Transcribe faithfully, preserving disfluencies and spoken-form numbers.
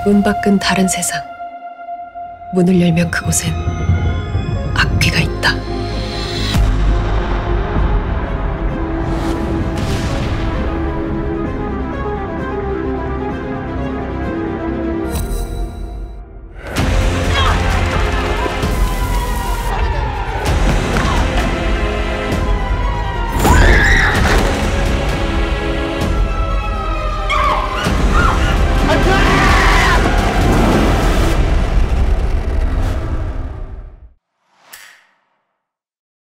문 밖은 다른 세상. 문을 열면 그곳엔 악귀가 있다.